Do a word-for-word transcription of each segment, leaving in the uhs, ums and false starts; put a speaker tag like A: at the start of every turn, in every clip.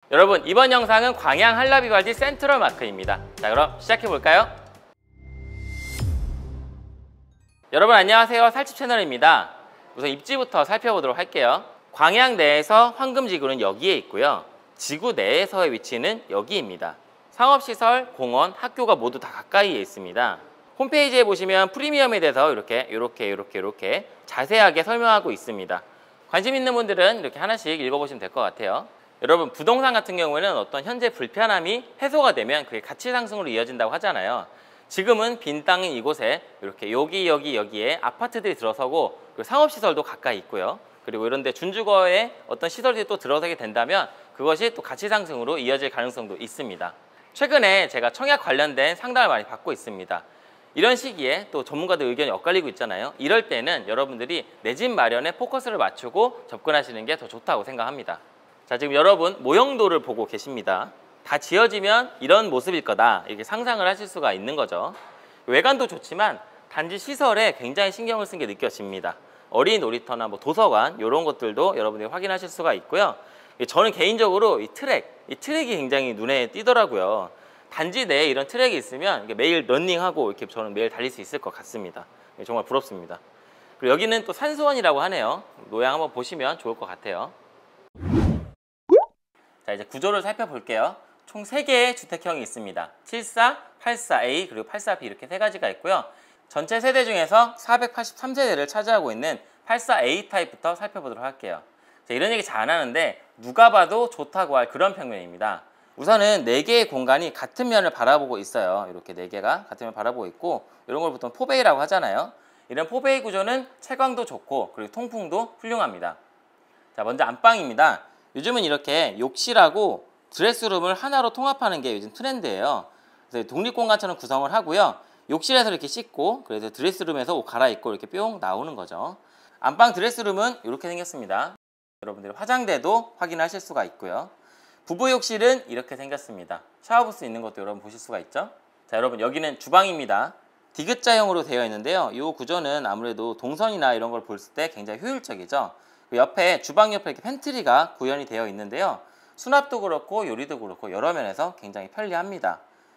A: 여러분, 이번 영상은 광양 한라비발디 센트럴 마크입니다. 자, 그럼 시작해 볼까요? 여러분 안녕하세요, 살집 채널입니다. 우선 입지부터 살펴보도록 할게요. 광양 내에서 황금지구는 여기에 있고요, 지구 내에서의 위치는 여기입니다. 상업시설, 공원, 학교가 모두 다 가까이에 있습니다. 홈페이지에 보시면 프리미엄에 대해서 이렇게 이렇게 이렇게 이렇게 자세하게 설명하고 있습니다. 관심 있는 분들은 이렇게 하나씩 읽어보시면 될 것 같아요. 여러분, 부동산 같은 경우에는 어떤 현재 불편함이 해소가 되면 그게 가치 상승으로 이어진다고 하잖아요. 지금은 빈 땅인 이곳에 이렇게 여기 여기 여기에 아파트들이 들어서고, 그리고 상업시설도 가까이 있고요. 그리고 이런데 준주거에 어떤 시설들이 또 들어서게 된다면 그것이 또 가치 상승으로 이어질 가능성도 있습니다. 최근에 제가 청약 관련된 상담을 많이 받고 있습니다. 이런 시기에 또 전문가들 의견이 엇갈리고 있잖아요. 이럴 때는 여러분들이 내 집 마련에 포커스를 맞추고 접근하시는 게 더 좋다고 생각합니다. 자, 지금 여러분 모형도를 보고 계십니다. 다 지어지면 이런 모습일 거다, 이렇게 상상을 하실 수가 있는 거죠. 외관도 좋지만 단지 시설에 굉장히 신경을 쓴 게 느껴집니다. 어린이 놀이터나 뭐 도서관 이런 것들도 여러분들이 확인하실 수가 있고요. 저는 개인적으로 이 트랙, 이 트랙이 굉장히 눈에 띄더라고요. 단지 내에 이런 트랙이 있으면 매일 러닝하고 이렇게 저는 매일 달릴 수 있을 것 같습니다. 정말 부럽습니다. 그리고 여기는 또 산수원이라고 하네요. 노양 한번 보시면 좋을 것 같아요. 자, 이제 구조를 살펴볼게요. 총 세 개의 주택형이 있습니다. 칠십사, 팔십사 에이 그리고 팔십사 비 이렇게 세 가지가 있고요. 전체 세대 중에서 사백팔십삼 세대를 차지하고 있는 팔십사 에이 타입부터 살펴보도록 할게요. 자, 이런 얘기 잘 안 하는데 누가 봐도 좋다고 할 그런 평면입니다. 우선은 네 개의 공간이 같은 면을 바라보고 있어요. 이렇게 네 개가 같은 면을 바라보고 있고, 이런 걸 보통 포베이라고 하잖아요. 이런 포베이 구조는 채광도 좋고 그리고 통풍도 훌륭합니다. 자, 먼저 안방입니다. 요즘은 이렇게 욕실하고 드레스룸을 하나로 통합하는 게 요즘 트렌드예요. 그래서 독립공간처럼 구성을 하고요. 욕실에서 이렇게 씻고, 그래서 드레스룸에서 옷 갈아입고 이렇게 뿅 나오는 거죠. 안방 드레스룸은 이렇게 생겼습니다. 여러분들이 화장대도 확인하실 수가 있고요. 부부 욕실은 이렇게 생겼습니다. 샤워부스 있는 것도 여러분 보실 수가 있죠. 자, 여러분 여기는 주방입니다. 디귿자형으로 되어 있는데요. 이 구조는 아무래도 동선이나 이런 걸 볼 때 굉장히 효율적이죠. 옆에 주방 옆에 이렇게 팬트리가 구현이 되어 있는데요. 수납도 그렇고 요리도 그렇고 여러 면에서 굉장히 편리합니다.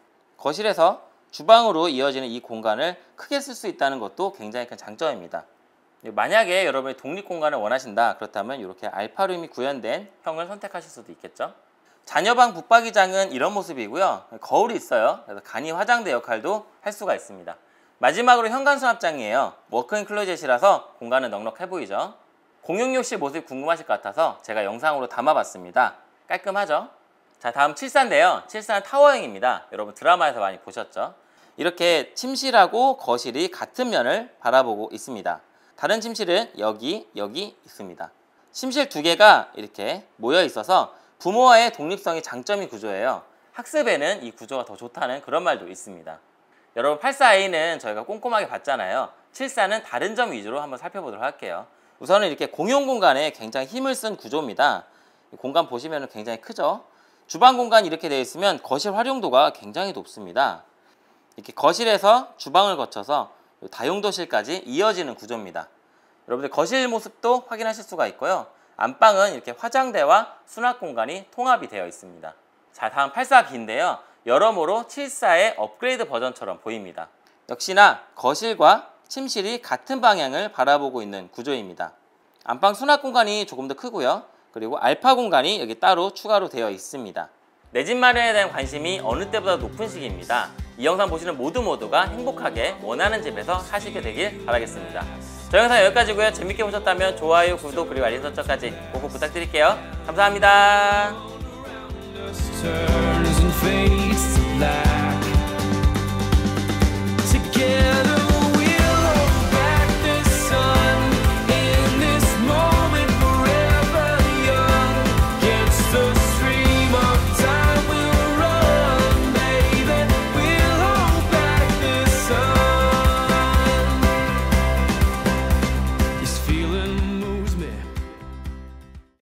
A: 거실에서 주방으로 이어지는 이 공간을 크게 쓸 수 있다는 것도 굉장히 큰 장점입니다. 만약에 여러분이 독립공간을 원하신다 그렇다면 이렇게 알파룸이 구현된 형을 선택하실 수도 있겠죠. 자녀방 붙박이장은 이런 모습이고요. 거울이 있어요. 그래서 간이 화장대 역할도 할 수가 있습니다. 마지막으로 현관 수납장이에요. 워크인 클로젯이라서 공간은 넉넉해 보이죠. 공용욕실 모습이 궁금하실 것 같아서 제가 영상으로 담아봤습니다. 깔끔하죠? 자, 다음 칠십사인데요. 칠십사는 타워형입니다. 여러분 드라마에서 많이 보셨죠? 이렇게 침실하고 거실이 같은 면을 바라보고 있습니다. 다른 침실은 여기, 여기 있습니다. 침실 두 개가 이렇게 모여 있어서 부모와의 독립성이 장점인 구조예요. 학습에는 이 구조가 더 좋다는 그런 말도 있습니다. 여러분 팔십사 에이는 저희가 꼼꼼하게 봤잖아요. 칠십사는 다른 점 위주로 한번 살펴보도록 할게요. 우선은 이렇게 공용 공간에 굉장히 힘을 쓴 구조입니다. 공간 보시면 굉장히 크죠? 주방 공간이 이렇게 되어 있으면 거실 활용도가 굉장히 높습니다. 이렇게 거실에서 주방을 거쳐서 다용도실까지 이어지는 구조입니다. 여러분들 거실 모습도 확인하실 수가 있고요. 안방은 이렇게 화장대와 수납 공간이 통합이 되어 있습니다. 자, 다음 팔십사 비인데요. 여러모로 칠십사의 업그레이드 버전처럼 보입니다. 역시나 거실과 침실이 같은 방향을 바라보고 있는 구조입니다. 안방 수납 공간이 조금 더 크고요. 그리고 알파 공간이 여기 따로 추가로 되어 있습니다. 내 집 마련에 대한 관심이 어느 때보다 높은 시기입니다. 이 영상 보시는 모두 모두가 행복하게 원하는 집에서 사시게 되길 바라겠습니다. 저 영상 여기까지고요. 재밌게 보셨다면 좋아요, 구독, 그리고 알림 설정까지 꼭꼭 부탁드릴게요. 감사합니다.